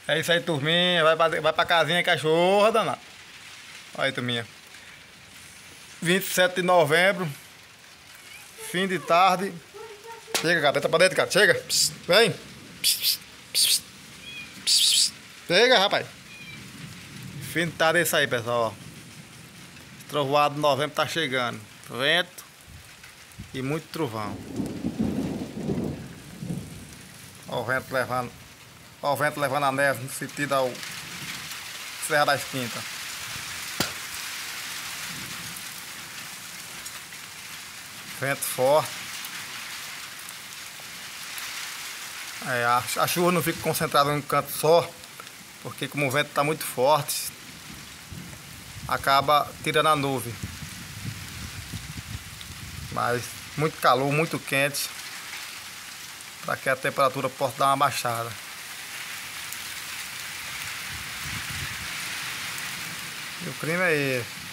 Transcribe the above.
É isso aí, turminha. Vai pra casinha, cachorra danada. Olha aí, turminha. 27 de novembro. Fim de tarde. Chega, cara. Entra pra dentro, cara. Chega. Psst, vem. Psst, psst, psst, psst. Chega, rapaz. Fim de tarde é isso aí, pessoal. Trovoado de novembro tá chegando. Vento e muito trovão. Ó o vento levando. Ó o vento levando a neve no sentido ao Serra das Quintas. Vento forte. A chuva não fica concentrada em um canto só, porque como o vento está muito forte, acaba tirando a nuvem. Mas muito calor, muito quente, para que a temperatura possa dar uma baixada. E o clima é esse.